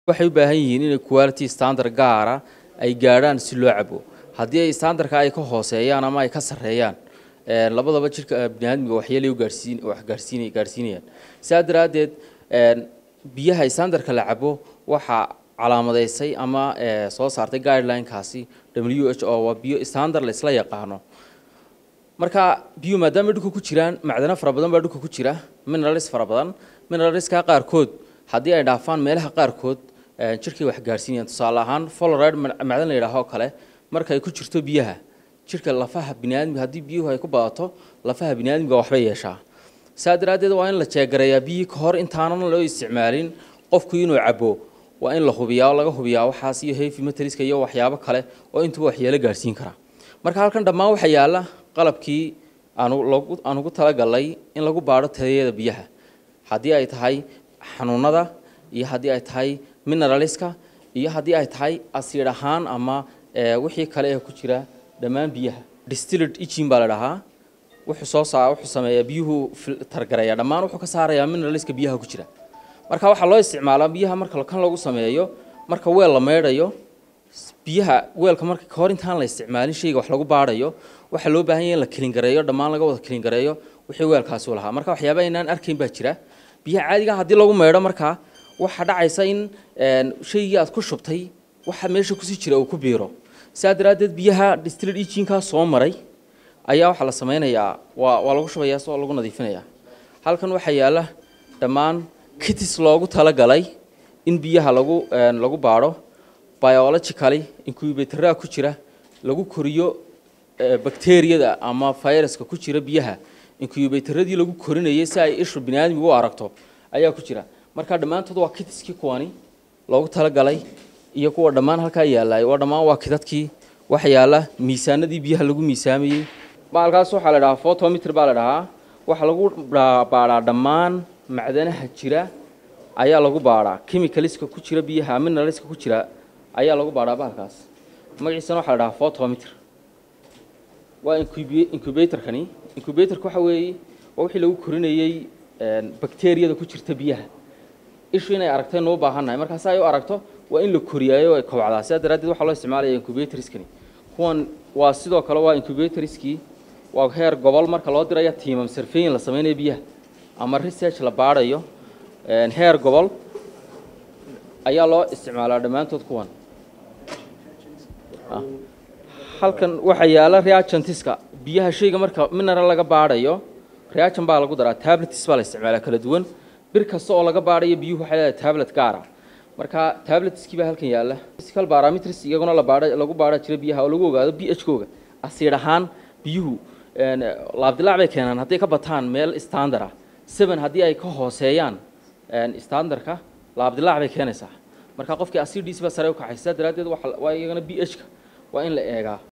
waxay u baahan yihiin in quality standard gaara ay gaaraan si loo cabo haddii ay standardka ay ka hooseeyaan ama ay ka sareeyaan labadaba jirka bini'aadmiga waxyeelay u gaarsiinayaan sidaa daraadeed biyaha standardka la cabo waxa calaamadeysay ama soo saartay guideline-kaasi WHO waa biyo standard la isla yaqaano marka biyo maadaama dhulka ku jiraan macdano fara badan baa dhulka ku jira minerals fara badan mineralska qaarkood haddii ay dhaafaan meelaha qaarkood jirkay wax gaarsiinayaan tusaale ahaan fluoride macdan la yiraahdo kale marka ay ku jirto biyaha jirka lafaha bini'aadmiga haddii biyuhu ay ku badato lafaha bini'aadmiga waxba yeeshaa saadaradeed waa in la jeegareeyaa biyo ka hor intaanan loo isticmaalin qofku inuu cabo waa in la hubiyaa laga hubiyaa waxaas iyo heavy metals iyo waxyaabo kale oo intuu waxyeelo gaarsiin kara marka halkan dhammaan waxa yaala qalabkii aan ugu talagalay in lagu baaro tayada biyaha haddii ay tahay xanuunada iyo haddii ay tahay mineralska iyo haddii ay tahay acid ahaan ama wixii kale ee ku jira dhammaan biyaha distilled aging baa la dhahaa wuxuu sameeyaa biyuhu targaraya dhammaan wuxuu ka saarayaa mineralska biyaha ku jira marka waxa loo isticmaalaa biyaha marka kan lagu sameeyo marka weel la meedhayo biyaha weelka marka ka hor intaan la isticmaalin shayga wax lagu baarayo waxa loo baahan yahay in la clean gareeyo dhammaan laga wada clean gareeyo wixii weelkaasi u lahaa marka waxyaabo inaan arkayn baa jira biyaha caadiga haddii lagu meedho marka waxa dhacaysa in shaygii aad ku shubtay waxa meesha ku sii jira uu ku biiro saadaradeed biyaha distilled aging-ka soo maray ayaa waxa la sameynayaa waa lagu shubayaa soo lagu nadiifinayaa halkan waxa yaala dhammaan kits loogu talagalay in biyaha lagu baaro biologically incubator ku jira lagu koriyo bacteria ama viruska ku jira biyaha incubator-radii lagu korinayay si ay ishu bini'aadmigu u aragto ayaa ku jira marka dhamaantood waa kitski kuwani loogu talagalay iyo kuwa dhamaan halka yaalay waa dhamaan waa kidadkii wax yaala miisaanadii biyaha lagu miisaamayay baalkaas waxa la dhahaa photometer baa la dhahaa waxa lagu baaraa dhamaan macdanaha jira ayaa lagu baaraa chemicalska ku jira biyaha mineralska ku jira ayaa lagu baaraa baalkaas magaciisana waxa la dhahaa photometer waa incubator-kani incubator-ku waxa weeye wixii lagu korinayay bacteria-da ku jirta biyaha ishu inay aragtay noo baahanahay markaas ay u aragto waa in la koriyaayo ay kobcdaa sidaa daraadeed waxa loo isticmaalayaa incubatorskani kuwan waa sidoo kale waa incubatorskii waa heer gobol marka loo dirayo tiimam surveying la sameynayo biyaha ama research la baarayo heer gobol ayaa loo isticmaalaa dhamaantood kuwan halkan waxa yaala reagentska biyaha shayga marka mineral laga baarayo reagent baa lagu daraa tablets baa la isticmaalaa kala duwan bir kasta oo laga baarayo biyuhu waxa leedahay tablet gaar ah marka tabletski baa halkan yaala physical parameters iyaguna lagu baara jira biyaha oo lagu ogaado pH-kooga acid ahaan biyuhu laabdilaac bay keenaan haddii ka bataan meel standard ah 7 haddii ay ka hooseeyaan standardka laabdilaac bay keenaysaa marka qofkii acidiisa sare u kacaysa daraadeed waa iyagana pH-ka waa in la eegaa